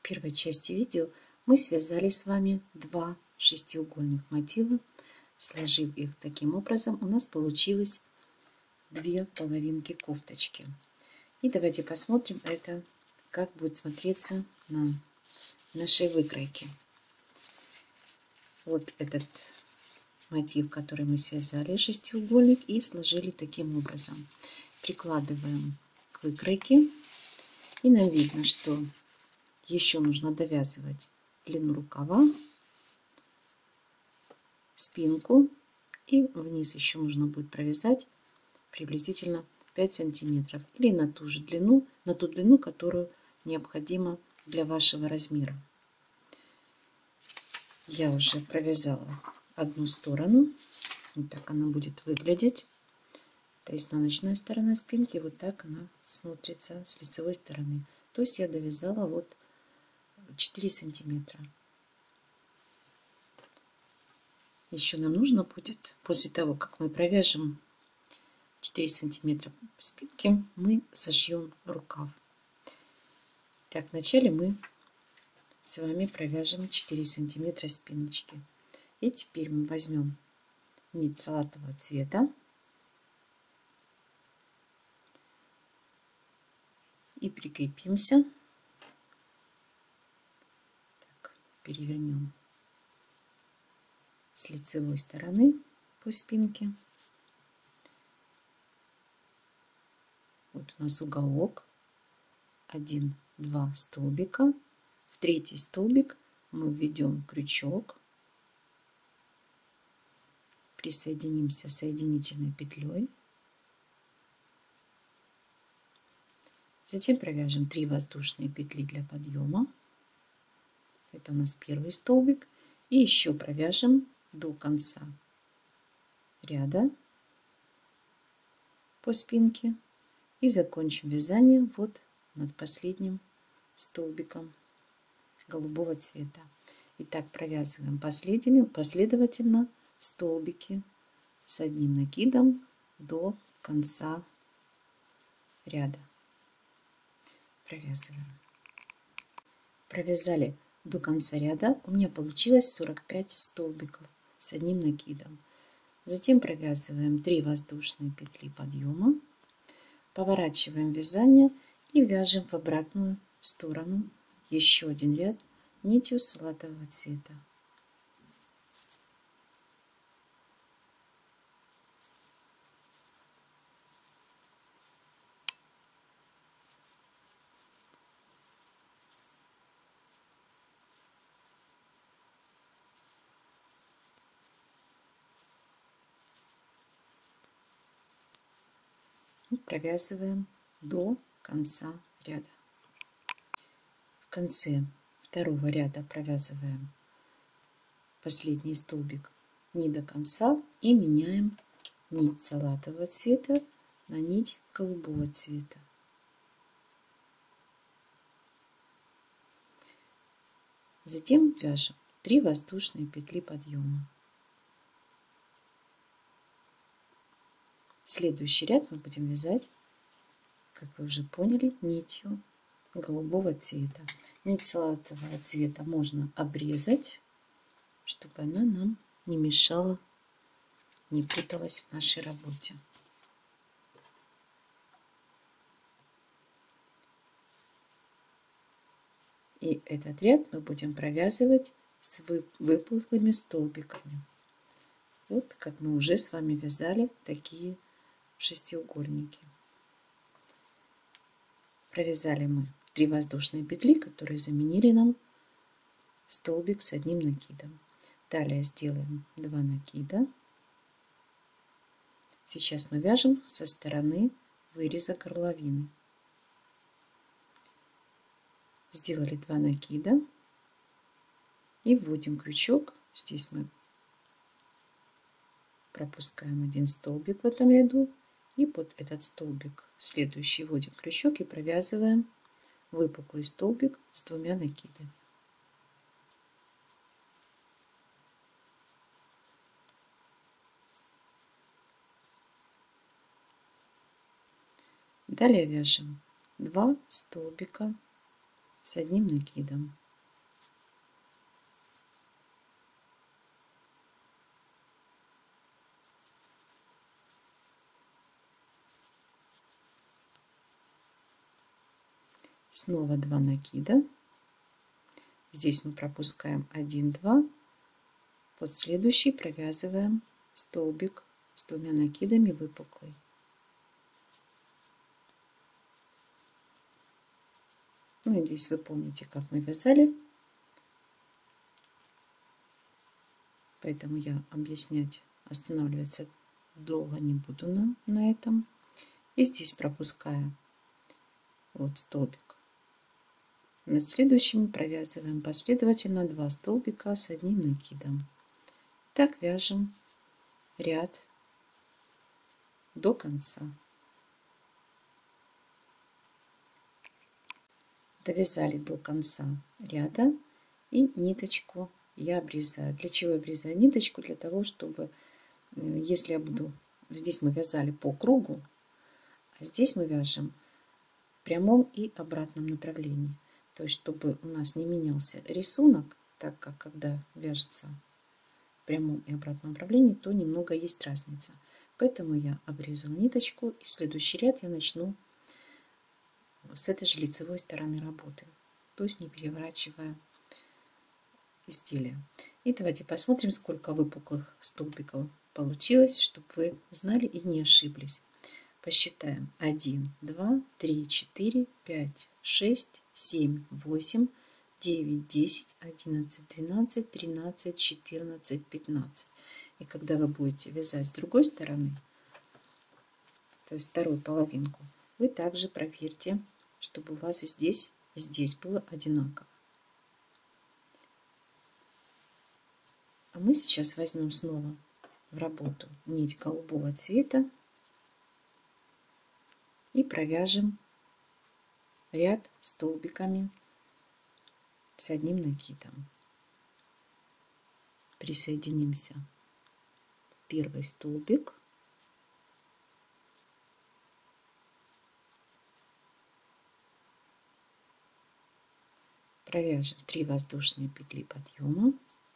первой части видео мы связали с вами два шестиугольных мотива. Сложив их таким образом, у нас получилось две половинки кофточки. И давайте посмотрим это, как будет смотреться на нашей выкройке. Вот этот мотив, который мы связали, шестиугольник, и сложили таким образом. Прикладываем к выкройке, и нам видно, что еще нужно довязывать длину рукава, спинку, и вниз еще нужно будет провязать приблизительно 5 сантиметров или на ту же длину, на ту длину, которую необходима для вашего размера. Я уже провязала одну сторону. Вот так она будет выглядеть. То есть изнаночная сторона спинки, вот так она смотрится с лицевой стороны. То есть я довязала вот 4 сантиметра. Еще нам нужно будет, после того, как мы провяжем 4 сантиметра спинки, мы сошьем рукав. Так, вначале мы с вами провяжем 4 сантиметра спиночки. И теперь мы возьмем нить салатового цвета и прикрепимся. Так, перевернем с лицевой стороны по спинке. Вот у нас уголок, 1-2 столбика. В третий столбик мы введем крючок, присоединимся соединительной петлей, затем провяжем 3 воздушные петли для подъема. Это у нас первый столбик, и еще провяжем до конца ряда по спинке и закончим вязание вот над последним столбиком голубого цвета. Итак, провязываем последовательно столбики с одним накидом до конца ряда. Провязываем. Провязали до конца ряда, у меня получилось 45 столбиков с одним накидом. Затем провязываем 3 воздушные петли подъема, поворачиваем вязание и вяжем в обратную сторону еще один ряд нитью салатового цвета. И провязываем до конца ряда. В конце второго ряда провязываем последний столбик не до конца и меняем нить салатового цвета на нить голубого цвета. Затем вяжем 3 воздушные петли подъема. Следующий ряд мы будем вязать, как вы уже поняли, нитью голубого цвета. Нить салатового цвета можно обрезать, чтобы она нам не мешала, не путалась в нашей работе. И этот ряд мы будем провязывать с выпуклыми столбиками. Вот как мы уже с вами вязали такие шестиугольники. Провязали мы 3 воздушные петли, которые заменили нам столбик с одним накидом. Далее сделаем 2 накида. Сейчас мы вяжем со стороны выреза горловины. Сделали 2 накида и вводим крючок. Здесь мы пропускаем один столбик в этом ряду, и под этот столбик следующий вводим крючок и провязываем выпуклый столбик с 2 накидами. Далее вяжем 2 столбика с одним накидом. снова 2 накида. Здесь мы пропускаем 1, 2. Под следующий провязываем столбик с 2 накидами выпуклый. Надеюсь, вы помните, как мы вязали. Поэтому я объяснять, останавливаться долго не буду на этом. И здесь пропуская вот столбик. Над следующим провязываем последовательно 2 столбика с 1 накидом. Так вяжем ряд до конца. Довязали до конца ряда и ниточку я обрезаю. Для чего я обрезаю ниточку? Для того, чтобы, если я буду, здесь мы вязали по кругу, а здесь мы вяжем в прямом и обратном направлении. То есть, чтобы у нас не менялся рисунок, так как когда вяжется в прямом и обратном направлении, то немного есть разница. Поэтому я обрезала ниточку, и следующий ряд я начну с этой же лицевой стороны работы, то есть не переворачивая изделие. И давайте посмотрим, сколько выпуклых столбиков получилось, чтобы вы знали и не ошиблись. Посчитаем. 1, 2, 3, 4, 5, 6, 7, 8, 9, 10, 11, 12, 13, 14, 15. И когда вы будете вязать с другой стороны, то есть вторую половинку, вы также проверьте, чтобы у вас и здесь было одинаково. А мы сейчас возьмем снова в работу нить голубого цвета и провяжем ряд столбиками с 1 накидом. Присоединимся в первый столбик. Провяжем 3 воздушные петли подъема.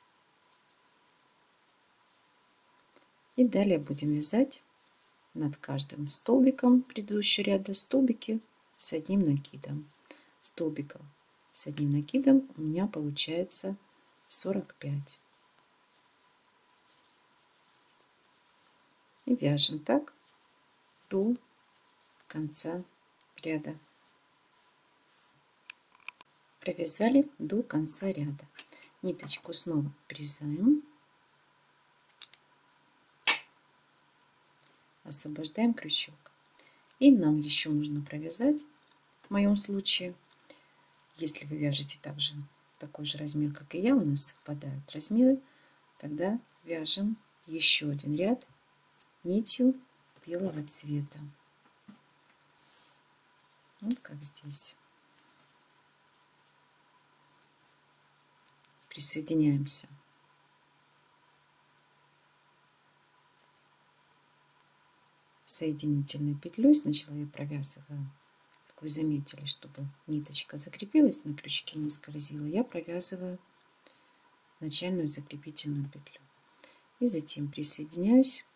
И далее будем вязать над каждым столбиком предыдущего ряда столбики с 1 накидом. Столбиков с 1 накидом у меня получается 45. И вяжем так до конца ряда. Провязали до конца ряда. Ниточку снова обрезаем. Освобождаем крючок. И нам еще нужно провязать, в моем случае, если вы вяжете также такой же размер, как и я, у нас совпадают размеры, тогда вяжем еще один ряд нитью белого цвета. Вот как здесь. Присоединяемся. Соединительной петлей. Сначала я провязываю, как вы заметили, чтобы ниточка закрепилась на крючке, не скользила, я провязываю начальную закрепительную петлю. И затем присоединяюсь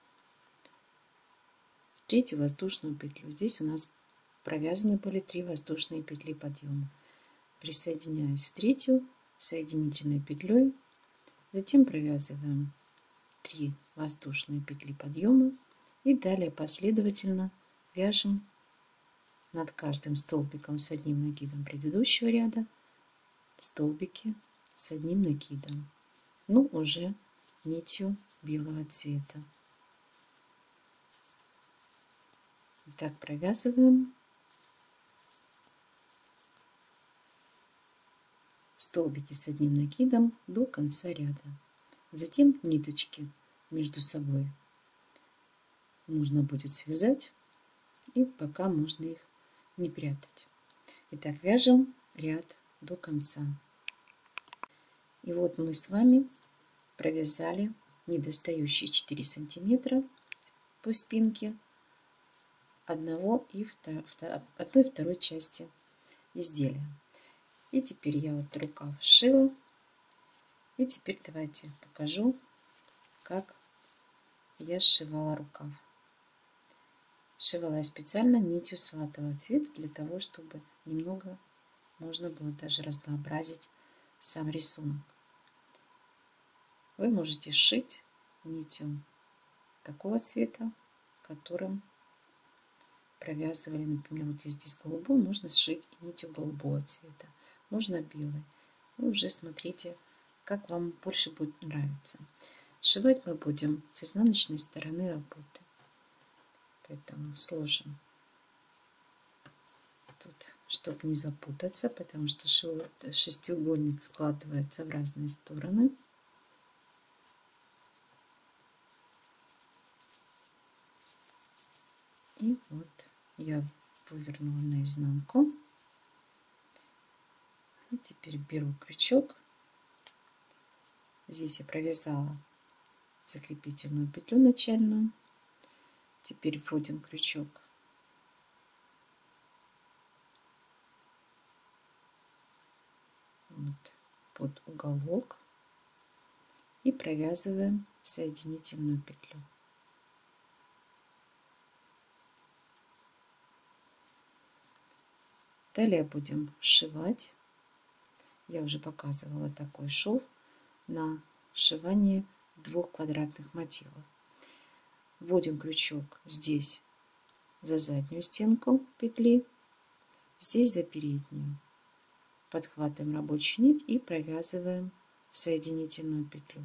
в третью воздушную петлю. Здесь у нас провязаны были 3 воздушные петли подъема. Присоединяюсь в третью соединительной петлей. Затем провязываем 3 воздушные петли подъема. И далее последовательно вяжем над каждым столбиком с 1 накидом предыдущего ряда столбики с 1 накидом, но уже нитью белого цвета. Так провязываем столбики с 1 накидом до конца ряда. Затем ниточки между собой нужно будет связать, и пока можно их не прятать. Итак, вяжем ряд до конца. И вот мы с вами провязали недостающие 4 сантиметра по спинке одной и второй части изделия. И теперь я вот рукав сшила. И теперь давайте покажу, как я сшивала рукав. Сшивала я специально нитью салатового цвета для того, чтобы немного можно было даже разнообразить сам рисунок. Вы можете сшить нитью такого цвета, которым провязывали, например, вот здесь голубой, можно сшить и нитью голубого цвета, можно белый. Вы уже смотрите, как вам больше будет нравиться. Сшивать мы будем с изнаночной стороны работы, поэтому сложим тут, чтобы не запутаться, потому что шестиугольник складывается в разные стороны. И вот я вывернула наизнанку. И теперь беру крючок. Здесь я провязала закрепительную петлю начальную. Теперь вводим крючок вот под уголок и провязываем соединительную петлю. Далее будем сшивать. Я уже показывала такой шов на сшивание двух квадратных мотивов. Вводим крючок здесь за заднюю стенку петли, здесь за переднюю. Подхватываем рабочую нить и провязываем соединительную петлю.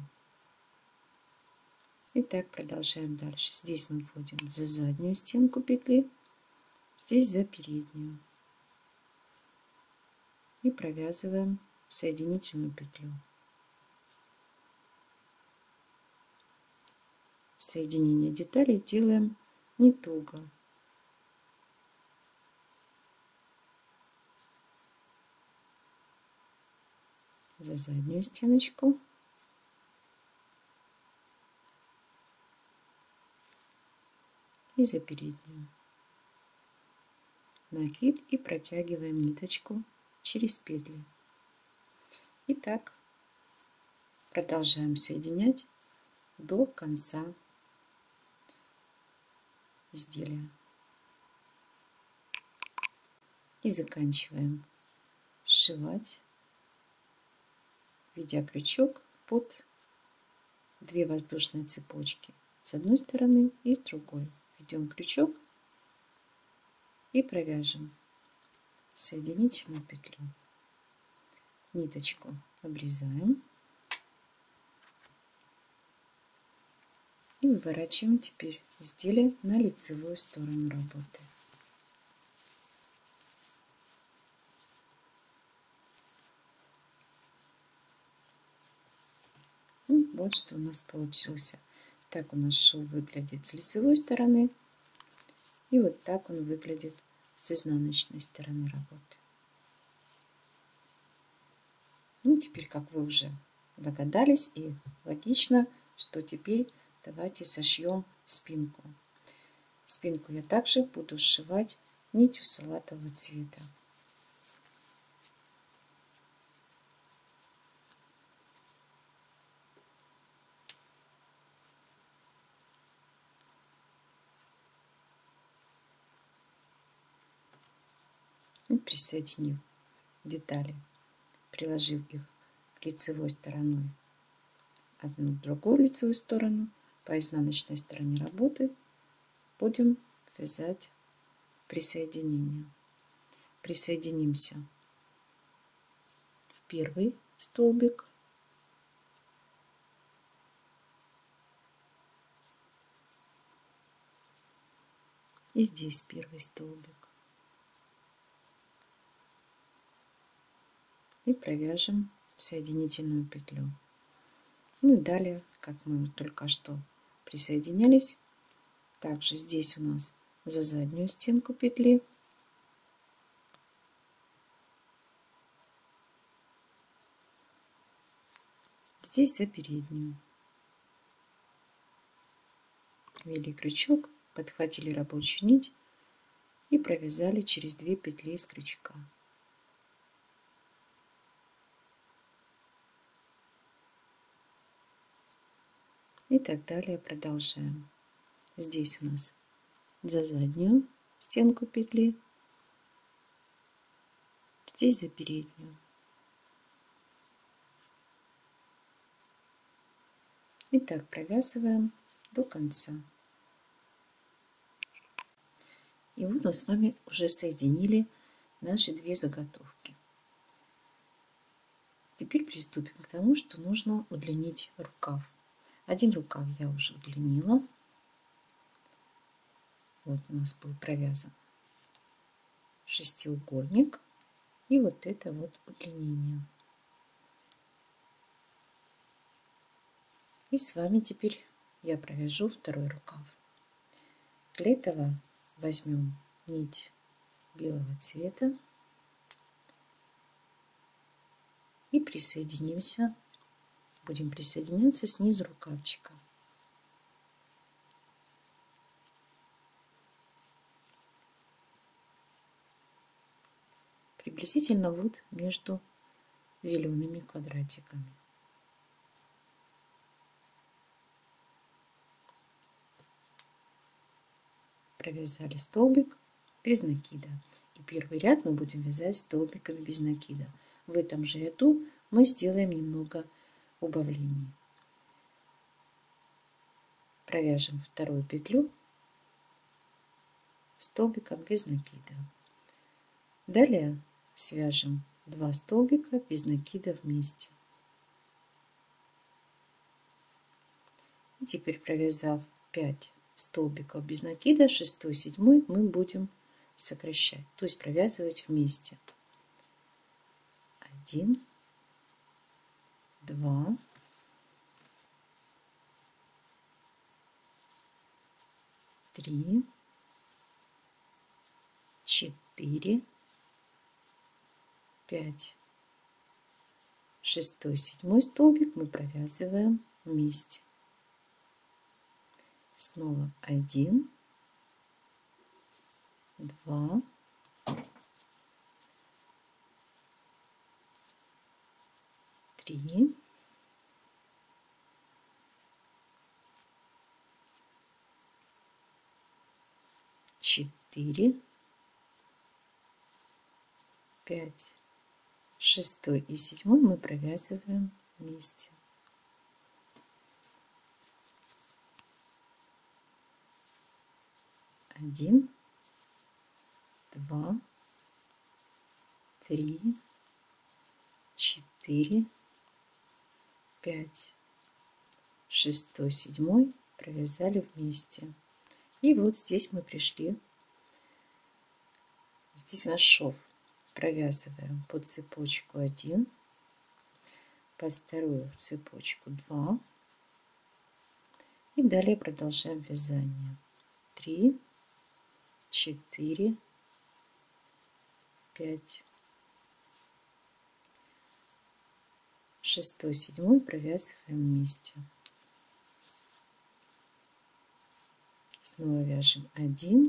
И так продолжаем дальше. Здесь мы вводим за заднюю стенку петли, здесь за переднюю. И провязываем соединительную петлю. Соединение деталей делаем не туго. За заднюю стеночку. И за переднюю. Накид и протягиваем ниточку через петли. И так продолжаем соединять до конца изделия. И заканчиваем сшивать, введя крючок под 2 воздушные цепочки с одной стороны и с другой. Введем крючок и провяжем соединительную петлю. Ниточку обрезаем и выворачиваем теперь изделие на лицевую сторону работы. И вот что у нас получился. Так у нас шов выглядит с лицевой стороны, и вот так он выглядит с изнаночной стороны работы. Ну, теперь, как вы уже догадались, и логично, что теперь давайте сошьем спинку. Спинку я также буду сшивать нитью салатового цвета. И присоединив детали, приложив их лицевой стороной одну в другую лицевую сторону, по изнаночной стороне работы будем вязать присоединение. Присоединимся в первый столбик, и здесь первый столбик, и провяжем соединительную петлю. Ну и далее, как мы только что присоединялись, также здесь у нас за заднюю стенку петли здесь за переднюю. Ввели крючок, подхватили рабочую нить и провязали через 2 петли из крючка. И так далее продолжаем. Здесь у нас за заднюю стенку петли здесь за переднюю. И так провязываем до конца. И вот мы с вами уже соединили наши две заготовки. Теперь приступим к тому, что нужно удлинить рукав. Один рукав я уже удлинила. Вот у нас был провязан шестиугольник. И вот это вот удлинение. И с вами теперь я провяжу второй рукав. Для этого возьмем нить белого цвета и присоединимся. Будем присоединяться снизу рукавчика. Приблизительно вот между зелеными квадратиками. Провязали столбик без накида. И первый ряд мы будем вязать столбиками без накида. В этом же ряду мы сделаем немного убавлений. Провяжем вторую петлю столбиком без накида. Далее свяжем 2 столбика без накида вместе. И теперь, провязав 5 столбиков без накида, 6 и 7 мы будем сокращать, то есть провязывать вместе. 1, 2, 3, 4, 5. 6, 7 столбик мы провязываем вместе. Снова 1, 2, 3, 4, 5. 6 и 7 мы провязываем вместе. Один, два, три, 4, 5. 6, 7 провязали вместе. И вот здесь мы пришли. Здесь наш шов. Провязываем по цепочку 1, по вторую цепочку 2. И далее продолжаем вязание. 3, 4, 5. 6, 7 провязываем вместе. Снова вяжем 1,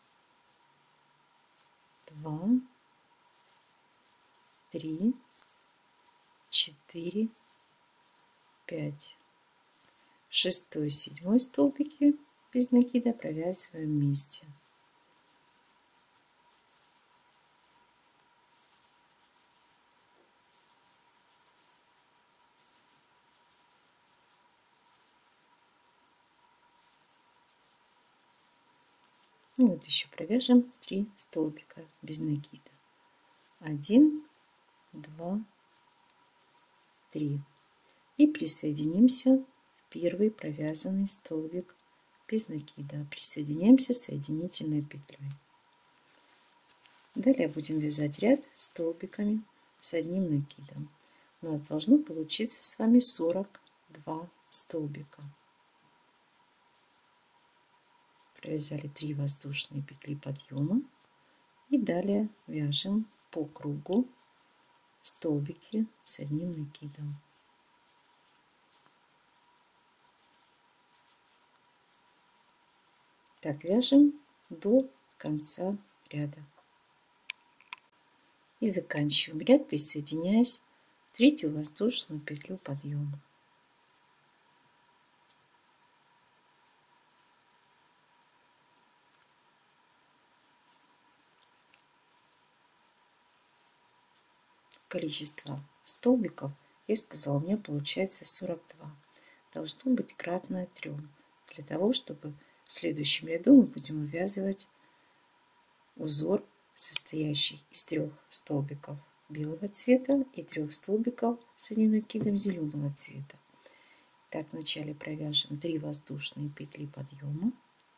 2, 3, 4, 5. 6, 7 столбики без накида провязываем вместе. И вот еще провяжем 3 столбика без накида. 1, 2, 3. И присоединимся в первый провязанный столбик без накида. Присоединяемся соединительной петлей. Далее будем вязать ряд столбиками с одним накидом. У нас должно получиться с вами 42 столбика. Провязали 3 воздушные петли подъема. И далее вяжем по кругу столбики с одним накидом. Так вяжем до конца ряда. И заканчиваем ряд, присоединяясь в третью воздушную петлю подъема. количество столбиков, я сказала, у меня получается 42. Должно быть кратное 3. Для того, чтобы в следующем ряду мы будем вывязывать узор, состоящий из 3 столбиков белого цвета и 3 столбиков с одним накидом зеленого цвета. Так, вначале провяжем 3 воздушные петли подъема.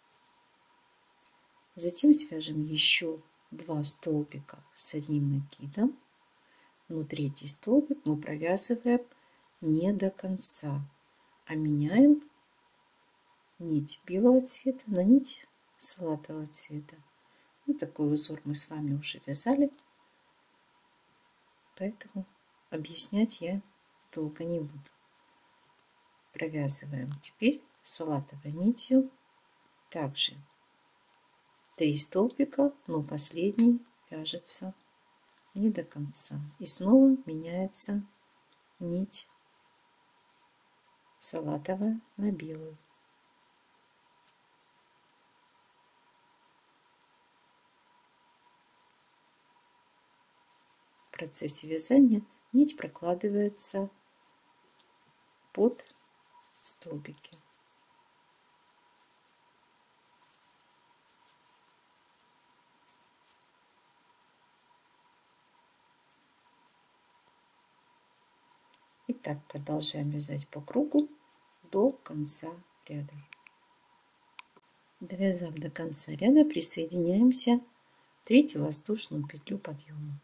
Затем свяжем еще 2 столбика с одним накидом. Но третий столбик мы провязываем не до конца, а меняем нить белого цвета на нить салатового цвета. Вот такой узор мы с вами уже вязали, поэтому объяснять я долго не буду. Провязываем теперь салатовой нитью также 3 столбика, но последний вяжется не до конца. И снова меняется нить салатовая на белую. В процессе вязания нить прокладывается под столбики. Итак, продолжаем вязать по кругу до конца ряда. Довязав до конца ряда, присоединяемся в третью воздушную петлю подъема.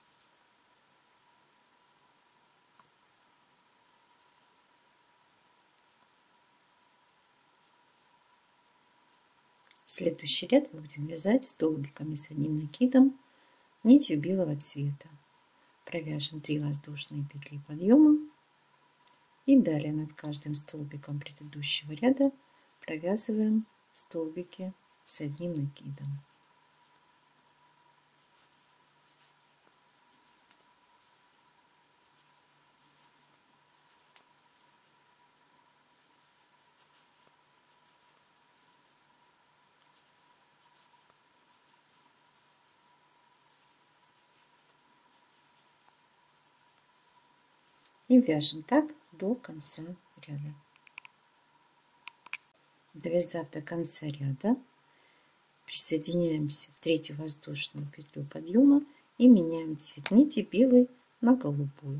Следующий ряд мы будем вязать столбиками с одним накидом нитью белого цвета. Провяжем 3 воздушные петли подъема и далее над каждым столбиком предыдущего ряда провязываем столбики с одним накидом. И вяжем так до конца ряда. Довязав до конца ряда, присоединяемся в третью воздушную петлю подъема и меняем цвет нити белый на голубую.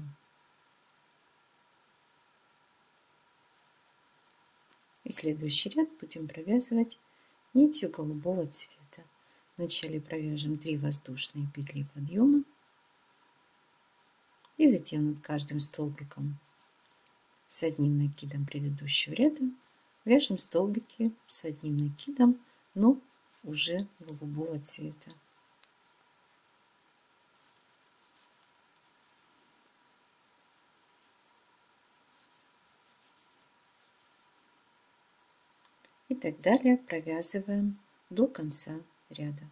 И следующий ряд будем провязывать нитью голубого цвета. Вначале провяжем 3 воздушные петли подъема и затем над каждым столбиком с одним накидом предыдущего ряда вяжем столбики с одним накидом, но уже голубого цвета. И так далее провязываем до конца ряда.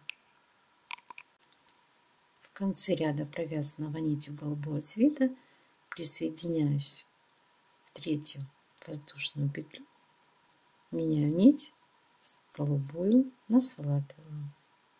В конце ряда, провязанного нитью голубого цвета, присоединяюсь в третью воздушную петлю, меняю нить голубую на салатовую.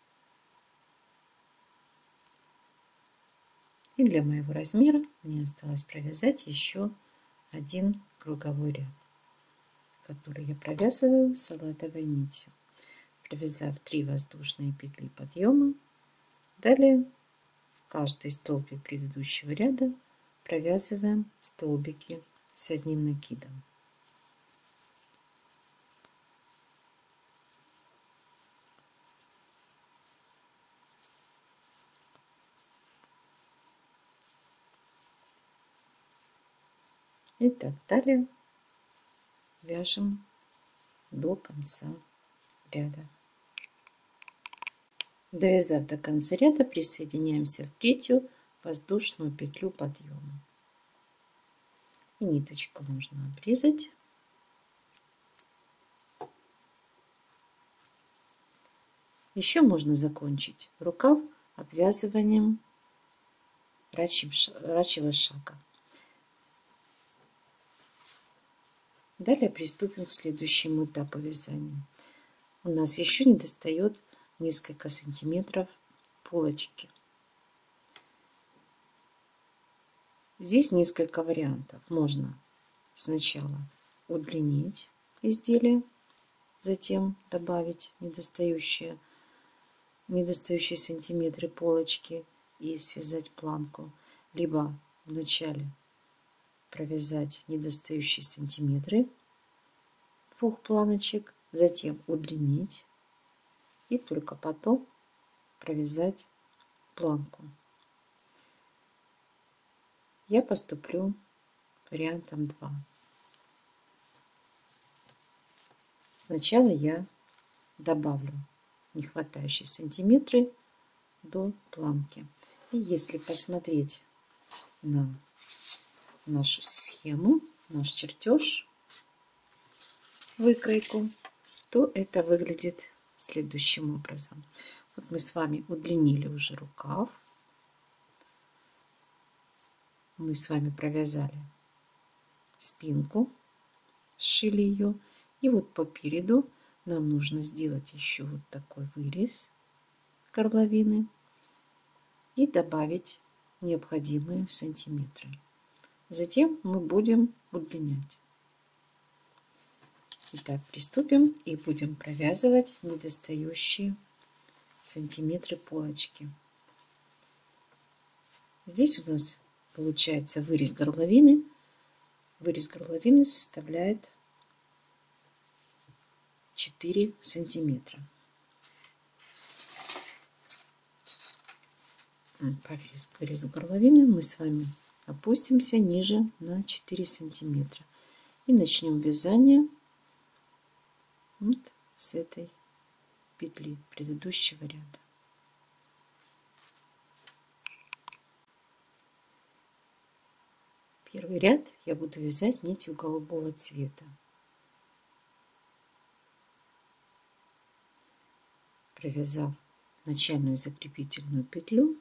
И для моего размера мне осталось провязать еще один круговой ряд, который я провязываю салатовой нитью, провязав 3 воздушные петли подъема. Далее в каждый столбик предыдущего ряда провязываем столбики с одним накидом. И так далее вяжем до конца ряда. Довязав до конца ряда, присоединяемся в третью воздушную петлю подъема. И ниточку нужно обрезать. Еще можно закончить рукав обвязыванием рачьего шага. Далее приступим к следующему этапу вязания. У нас еще не достает несколько сантиметров полочки. Здесь несколько вариантов. Можно сначала удлинить изделие, затем добавить недостающие сантиметры полочки и связать планку, либо вначале провязать недостающие сантиметры двух планочек, затем удлинить и только потом провязать планку. Я поступлю вариантом 2. Сначала я добавлю нехватающие сантиметры до планки. И если посмотреть на нашу схему, наш чертеж, выкройку, то это выглядит следующим образом. Вот мы с вами удлинили уже рукав. Мы с вами провязали спинку, сшили ее. И вот по переду нам нужно сделать еще вот такой вырез горловины и добавить необходимые сантиметры. Затем мы будем удлинять. Итак, приступим и будем провязывать недостающие сантиметры полочки. Здесь у нас получается вырез горловины. Вырез горловины составляет 4 сантиметра. По вырезу горловины мы с вами опустимся ниже на 4 сантиметра и начнем вязание вот с этой петли предыдущего ряда. Первый ряд я буду вязать нитью голубого цвета. Провязав начальную закрепительную петлю,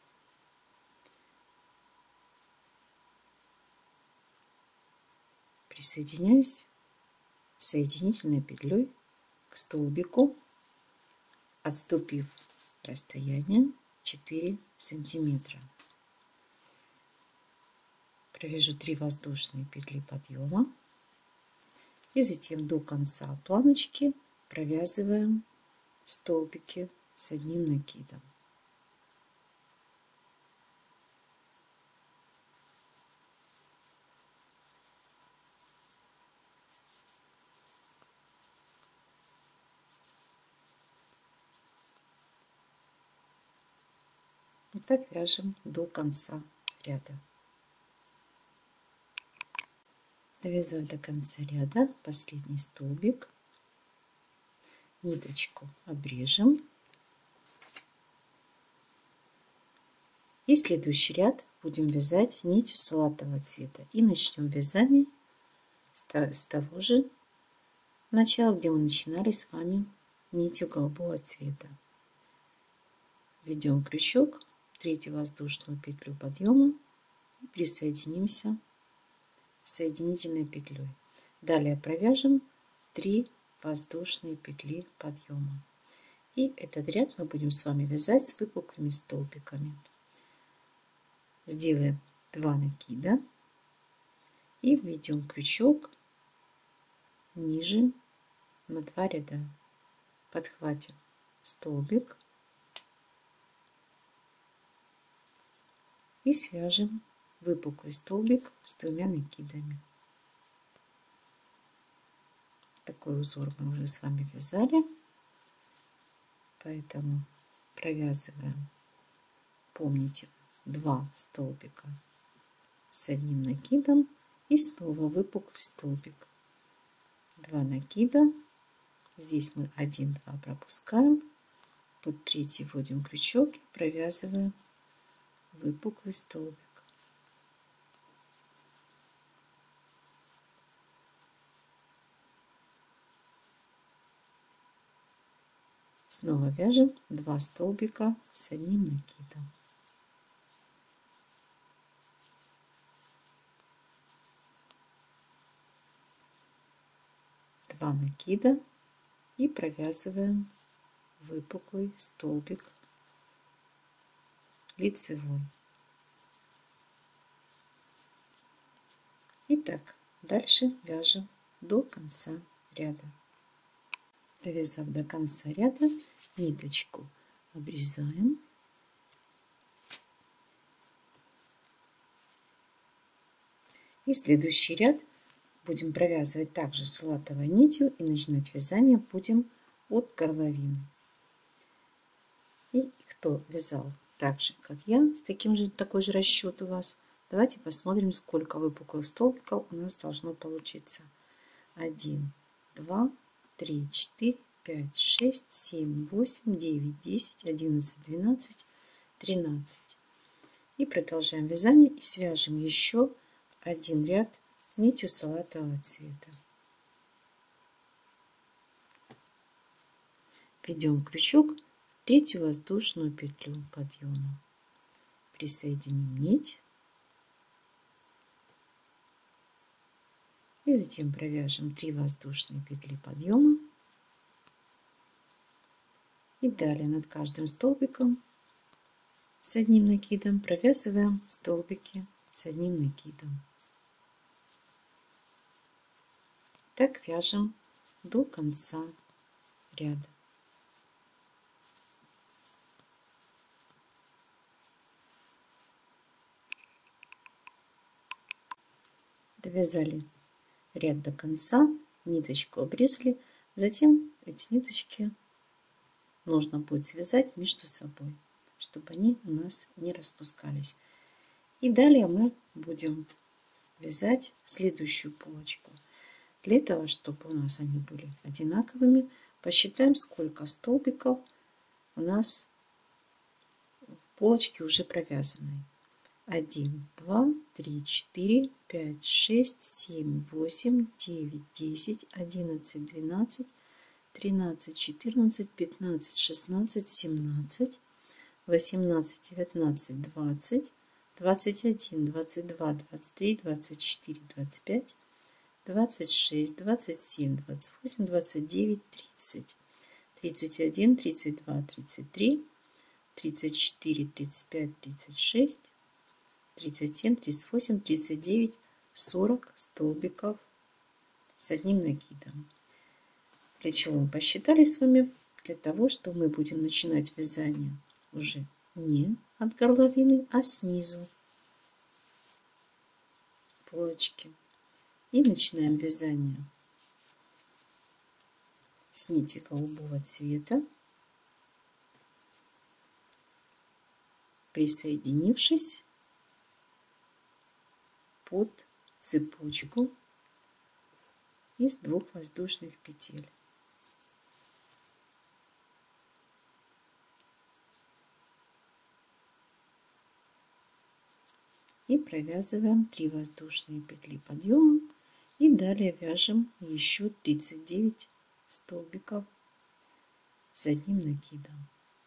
присоединяюсь соединительной петлей к столбику, отступив расстояние 4 сантиметра. Провяжу 3 воздушные петли подъема и затем до конца планочки провязываем столбики с одним накидом. И так вяжем до конца ряда. Довязав до конца ряда последний столбик, ниточку обрежем и следующий ряд будем вязать нитью салатового цвета. И начнем вязание с того же начала, где мы начинали с вами нитью голубого цвета. Введем крючок, третью воздушную петлю подъема и присоединимся соединительной петлей. Далее провяжем 3 воздушные петли подъема. И этот ряд мы будем с вами вязать с выпуклыми столбиками. Сделаем 2 накида и введем крючок ниже на 2 ряда. Подхватим столбик и свяжем выпуклый столбик с 2 накидами. Такой узор мы уже с вами вязали, поэтому провязываем, помните, 2 столбика с одним накидом и снова выпуклый столбик, 2 накида, здесь мы 1-2 пропускаем, под третий вводим крючок и провязываем выпуклый столбик. Снова вяжем 2 столбика с одним накидом. Два накида и провязываем выпуклый столбик лицевой. Итак, дальше вяжем до конца ряда. Довязав до конца ряда, ниточку обрезаем. И следующий ряд будем провязывать также салатовой нитью и начинать вязание будем от горловины. И кто вязал так же, как я, с такой же расчет у вас, давайте посмотрим, сколько выпуклых столбиков у нас должно получиться. 1, 2, 3, 4, 5, 6, 7, 8, 9, 10, 11, 12, 13. И продолжаем вязание и свяжем еще один ряд нитью салатового цвета. Введем крючок в третью воздушную петлю подъема. Присоединим нить. И затем провяжем 3 воздушные петли подъема. И далее над каждым столбиком с одним накидом провязываем столбики с одним накидом. Так вяжем до конца ряда. Довязали ряд до конца, ниточку обрезали, затем эти ниточки нужно будет связать между собой, чтобы они у нас не распускались. И далее мы будем вязать следующую полочку. Для этого, чтобы у нас они были одинаковыми, посчитаем, сколько столбиков у нас в полочке уже провязанной. 1, 2, 3, 4, 5, 6, 7, 8, 9, 10, 11, 12, 13, 14, 15, 16, 17, 18, 19, 20, 21, 22, 23, 24, 25, 26, 27, 28, 29, 30, 31, 32, 33, 34, 35, 36, 37, 38, 39, 40 столбиков с одним накидом. Для чего мы посчитали с вами? Для того, что мы будем начинать вязание уже не от горловины, а снизу полочки. И начинаем вязание с нити голубого цвета, присоединившись под цепочку из 2 воздушных петель. И провязываем 3 воздушные петли подъема и далее вяжем еще 39 столбиков с одним накидом.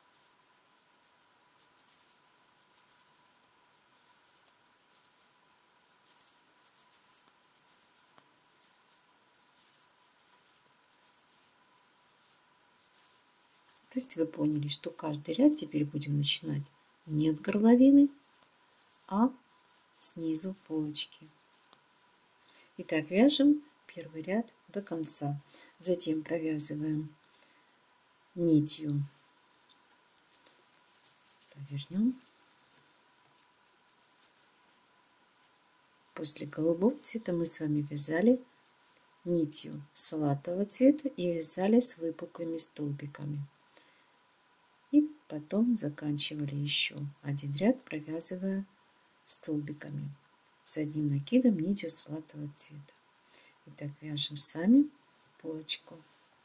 То есть вы поняли, что каждый ряд теперь будем начинать не от горловины, а снизу полочки. Итак, вяжем первый ряд до конца. Затем провязываем нитью. Повернем. После голубого цвета мы с вами вязали нитью салатового цвета и вязали с выпуклыми столбиками. И потом заканчивали еще один ряд, провязывая столбиками с одним накидом нитью салатового цвета. Итак, вяжем сами полочку.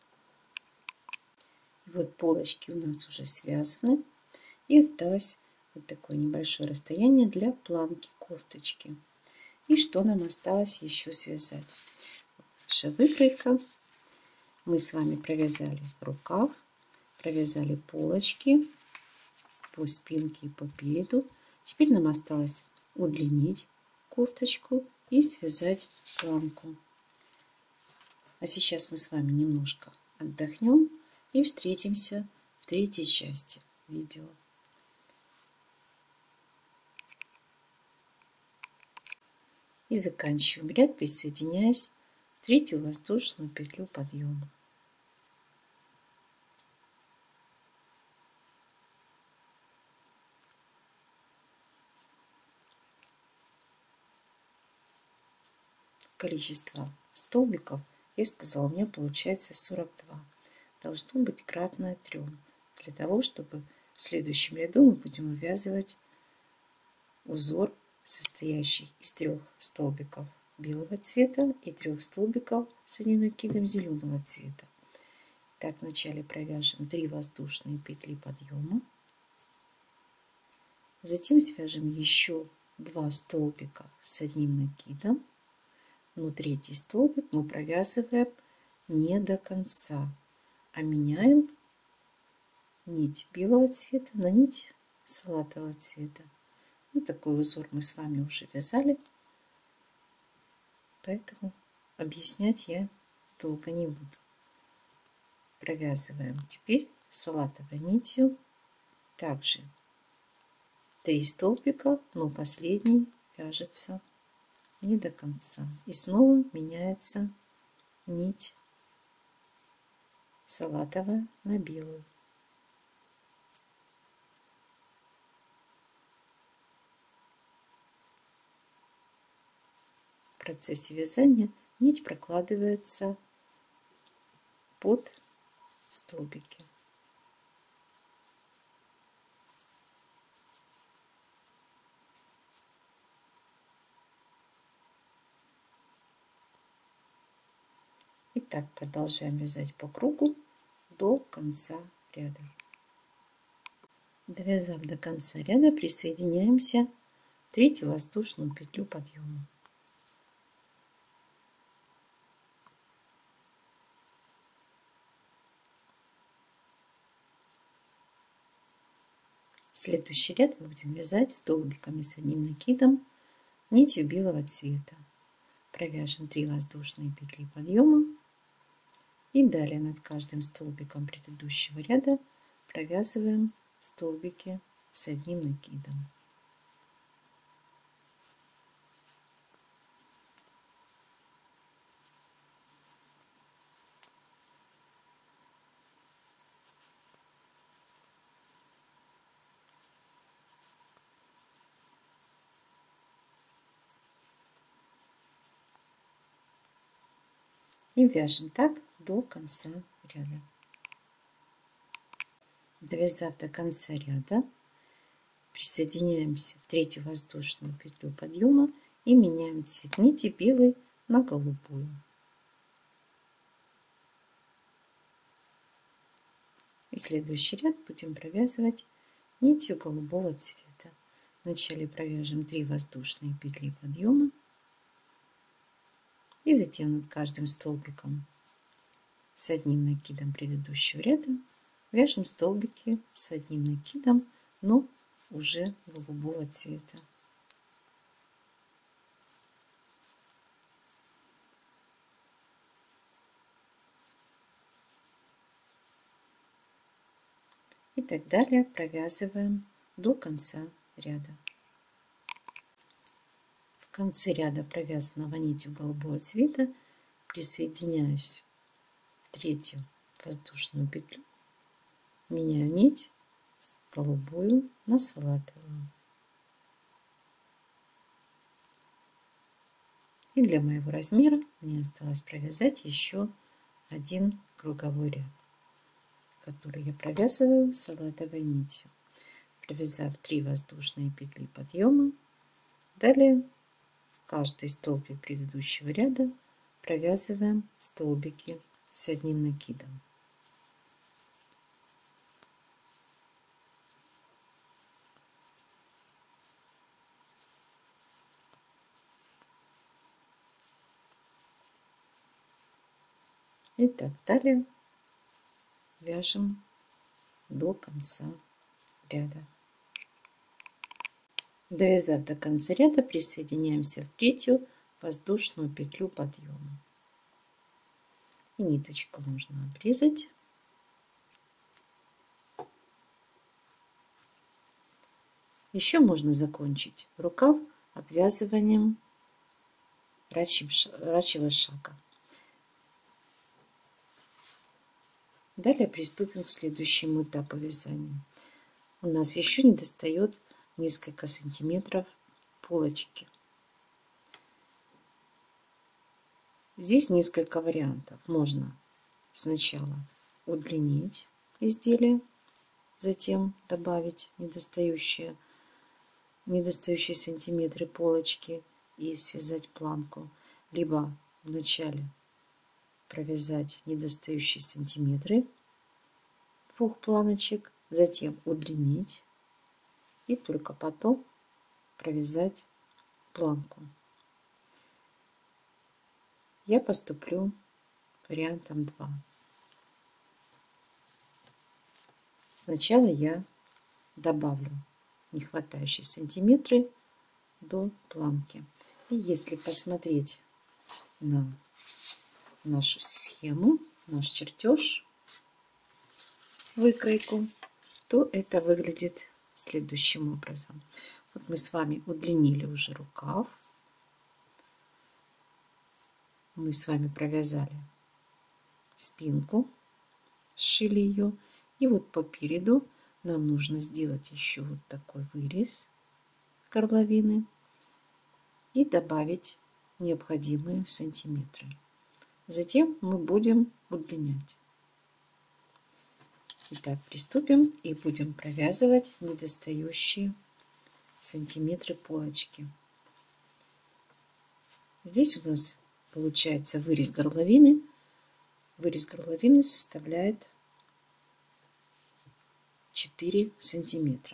И вот полочки у нас уже связаны. И осталось вот такое небольшое расстояние для планки кофточки. И что нам осталось еще связать? Наша выкройка. Мы с вами провязали рукав, провязали полочки по спинке и по переду. Теперь нам осталось удлинить кофточку и связать планку. А сейчас мы с вами немножко отдохнем и встретимся в третьей части видео. И заканчиваем ряд, присоединяясь в третью воздушную петлю подъема. Количество столбиков, я сказала, у меня получается 42. Должно быть кратное 3, для того, чтобы в следующем ряду мы будем вывязывать узор, состоящий из 3 столбиков белого цвета и 3 столбиков с одним накидом зеленого цвета. Так, вначале провяжем 3 воздушные петли подъема, затем свяжем еще 2 столбика с одним накидом, но третий столбик мы провязываем не до конца, а меняем нить белого цвета на нить салатового цвета. Вот такой узор мы с вами уже вязали, поэтому объяснять я долго не буду. Провязываем теперь салатовой нитью также 3 столбика, но последний вяжется не до конца. И снова меняется нить салатовая на белую. В процессе вязания нить прокладывается под столбики. И так продолжаем вязать по кругу до конца ряда. Довязав до конца ряда, присоединяемся в третью воздушную петлю подъема. Следующий ряд мы будем вязать столбиками с одним накидом нитью белого цвета. Провяжем 3 воздушные петли подъема и далее над каждым столбиком предыдущего ряда провязываем столбики с одним накидом. И вяжем так до конца ряда. Довязав до конца ряда, присоединяемся в третью воздушную петлю подъема и меняем цвет нити белый на голубую. И следующий ряд будем провязывать нитью голубого цвета. Вначале провяжем 3 воздушные петли подъема и затем над каждым столбиком с одним накидом предыдущего ряда вяжем столбики с одним накидом, но уже голубого цвета. И так далее провязываем до конца ряда. В конце ряда, провязанного нитью голубого цвета, присоединяюсь в третью воздушную петлю, меняю нить голубую на салатовую. И для моего размера мне осталось провязать еще один круговой ряд, который я провязываю салатовой нитью, провязав 3 воздушные петли подъема. Далее в каждый столбик предыдущего ряда провязываем столбики с одним накидом. И так далее вяжем до конца ряда. Довязав до конца ряда, присоединяемся в третью воздушную петлю подъема. И ниточку нужно обрезать. Еще можно закончить рукав обвязыванием рачьего шага. Далее приступим к следующему этапу вязания. У нас еще не достает несколько сантиметров полочки. Здесь несколько вариантов. Можно сначала удлинить изделие, затем добавить недостающие сантиметры полочки и связать планку, либо вначале провязать недостающие сантиметры двух планочек, затем удлинить и только потом провязать планку. Я поступлю вариантом 2. Сначала я добавлю нехватающие сантиметры до планки. И если посмотреть на нашу схему, наш чертеж, выкройку, то это выглядит следующим образом. Вот мы с вами удлинили уже рукав. Мы с вами провязали спинку, сшили ее. И вот по переду нам нужно сделать еще вот такой вырез горловины и добавить необходимые сантиметры. Затем мы будем удлинять. Итак, приступим и будем провязывать недостающие сантиметры полочки. Здесь у нас получается вырез горловины. Вырез горловины составляет 4 сантиметра.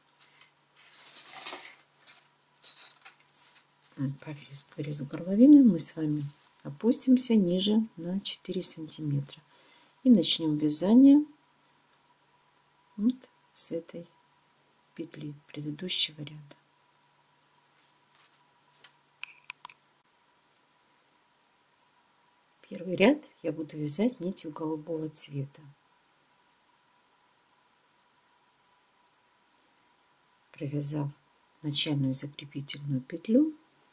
По вырезу горловины мы с вами опустимся ниже на 4 сантиметра и начнем вязание вот с этой петли предыдущего ряда. Первый ряд я буду вязать нитью голубого цвета. Провязав начальную закрепительную петлю,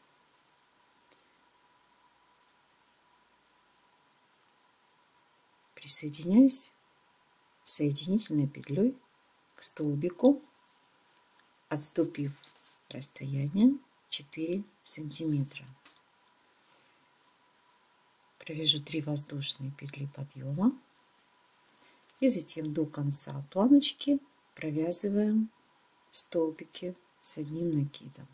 присоединяюсь соединительной петлей к столбику, отступив расстояние 4 сантиметра. Провяжу 3 воздушные петли подъема и затем до конца планочки провязываем столбики с одним накидом.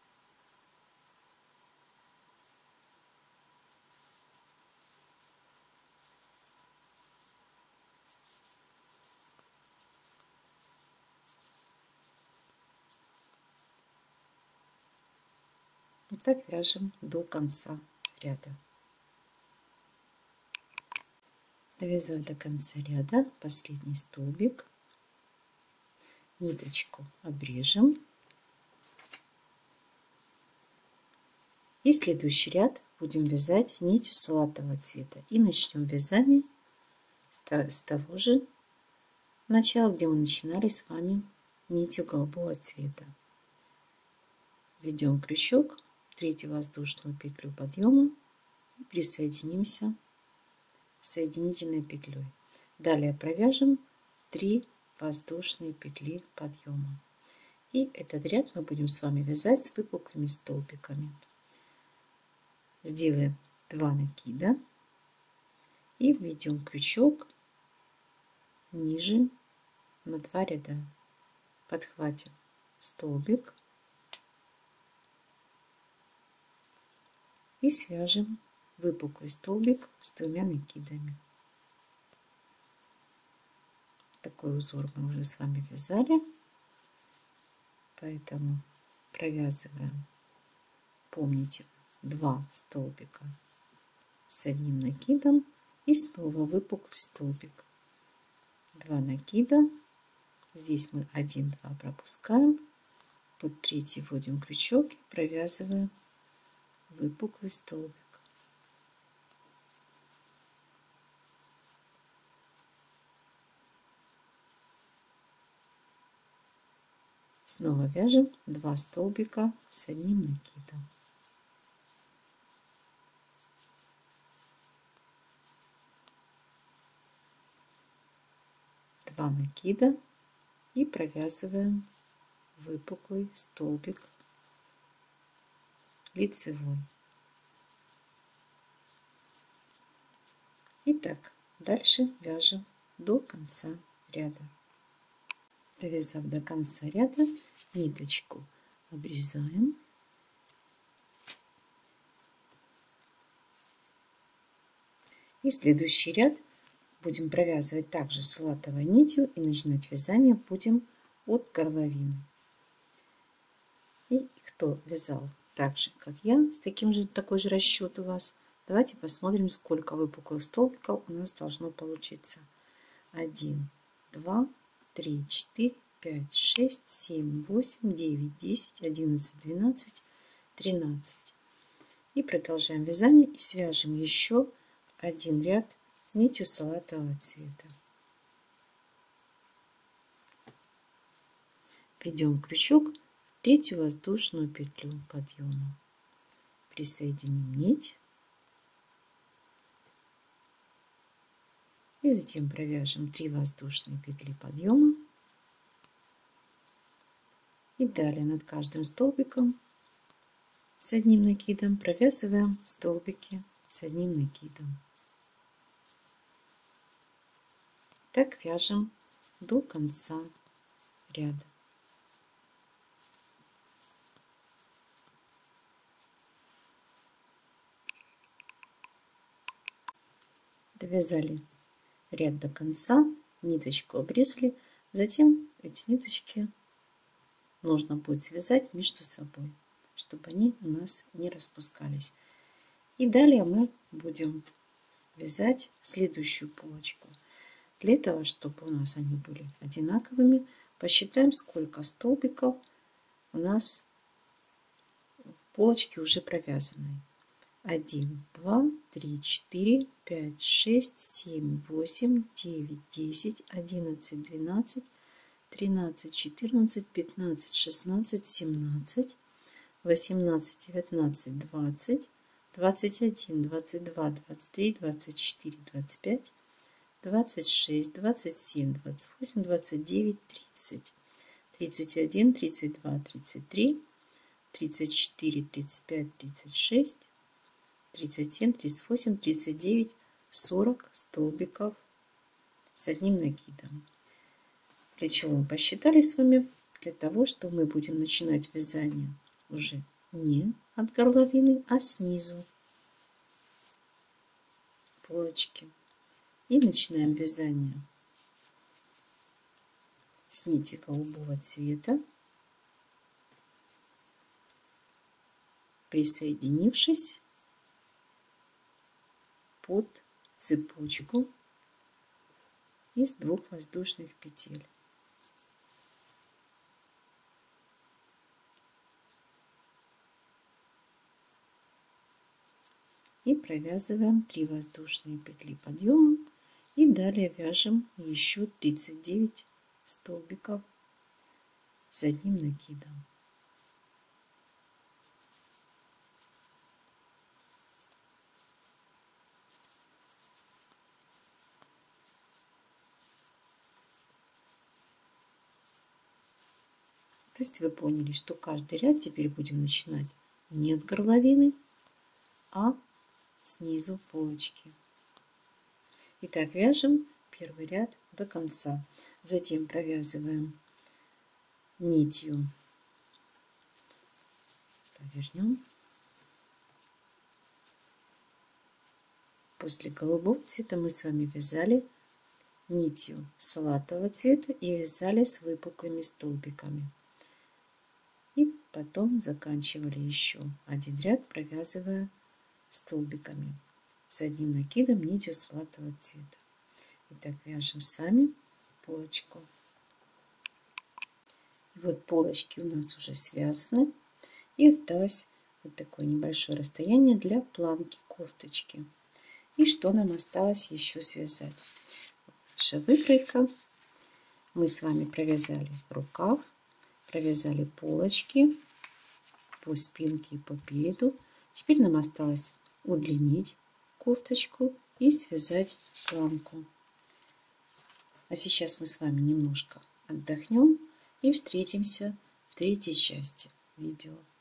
И так вяжем до конца ряда. Довязав до конца ряда последний столбик, ниточку обрежем. И следующий ряд будем вязать нитью салатового цвета. И начнем вязание с того же начала, где мы начинали с вами нитью голубого цвета. Введем крючок, третью воздушную петлю подъема и присоединимся соединительной петлей. Далее провяжем 3 воздушные петли подъема. И этот ряд мы будем с вами вязать с выпуклыми столбиками. Сделаем 2 накида и введем крючок ниже на 2 ряда. Подхватим столбик и свяжем выпуклый столбик с 2 накидами. Такой узор мы уже с вами вязали, поэтому провязываем, помните, 2 столбика с одним накидом и снова выпуклый столбик. 2 накида, здесь мы 1-2 пропускаем, под третий вводим крючок и провязываем выпуклый столбик. Снова вяжем 2 столбика с одним накидом. 2 накида и провязываем выпуклый столбик лицевой. Итак, дальше вяжем до конца ряда. Довязав до конца ряда, ниточку обрезаем. И следующий ряд будем провязывать также салатовой нитью и начинать вязание будем от горловины. И кто вязал так же, как я, с такой же расчет у вас, давайте посмотрим, сколько выпуклых столбиков у нас должно получиться. 1, 2, 3, 4, 5, 6, 7, 8, 9, 10, 11, 12, 13. И продолжаем вязание и свяжем еще один ряд нитью салатового цвета. Введем крючок в третью воздушную петлю подъема. Присоединим нить. И затем провяжем 3 воздушные петли подъема. И далее над каждым столбиком с одним накидом провязываем столбики с одним накидом. Так вяжем до конца ряда. Довязали ряд до конца, ниточку обрезали, затем эти ниточки нужно будет связать между собой, чтобы они у нас не распускались. И далее мы будем вязать следующую полочку. Для этого, чтобы у нас они были одинаковыми, посчитаем, сколько столбиков у нас в полочке уже провязаны. 1, 2, 3, 4, 5, 6, 7, 8, 9, 10, 11, 12, 13, 14, 15, 16, 17, 18, 19, 20, 21, 22, 23, 24, 25, 26, 27, 28, 29, 30, 31, 32, 33, 34, 35, 36, 37, 38, 39, 40 столбиков с одним накидом. Для чего мы посчитали с вами? Для того, что мы будем начинать вязание уже не от горловины, а снизу полочки. И начинаем вязание с нити голубого цвета, присоединившись под цепочку из 2 воздушных петель. И провязываем 3 воздушные петли подъема и далее вяжем еще 39 столбиков с одним накидом. То есть вы поняли, что каждый ряд теперь будем начинать не от горловины, а снизу полочки. Итак, вяжем первый ряд до конца. Затем провязываем нитью. Повернем. После голубого цвета мы с вами вязали нитью салатового цвета и вязали с выпуклыми столбиками. И потом заканчивали еще один ряд, провязывая столбиками с одним накидом нитью салатового цвета. Итак, вяжем сами полочку. И вот полочки у нас уже связаны. И осталось вот такое небольшое расстояние для планки кофточки. И что нам осталось еще связать? Наша выкройка. Мы с вами провязали рукав, провязали полочки по спинке и по переду. Теперь нам осталось удлинить кофточку и связать планку. А сейчас мы с вами немножко отдохнем и встретимся в третьей части видео.